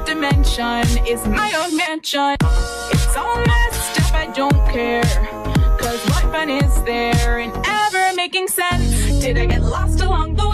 dimension is my own mansion. It's all messed up, I don't care, cause what fun is there in ever making sense? Did I get lost along the